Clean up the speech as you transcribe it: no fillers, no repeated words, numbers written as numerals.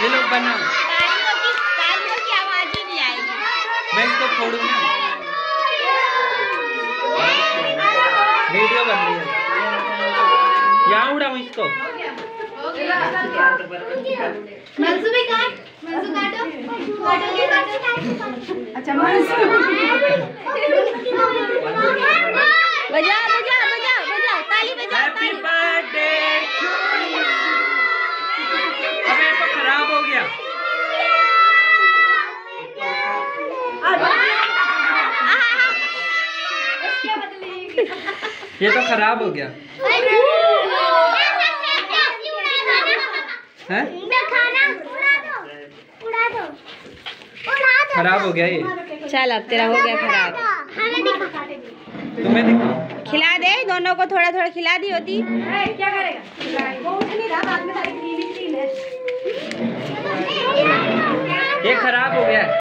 ये लोग बनाओ। तालियों की आवाज ही नहीं आएगी। मैं इसको फोड़ू ना, वीडियो बन रही है। यहाँ उड़ाऊं इसको। मंसू भी काट, मंसू काटो, काटो। अच्छा मंसू बजा बजा बजा बजा, ताली बजा। Happy birthday to you. अबे तो खराब हो गया। ये तो खराब हो गया है? खराब हो गया ये। चल अब तेरा हो गया खराब। तुम्हें दिखाओ। खिला दे दोनों को, थोड़ा थोड़ा खिला दी होती। क्या करेगा?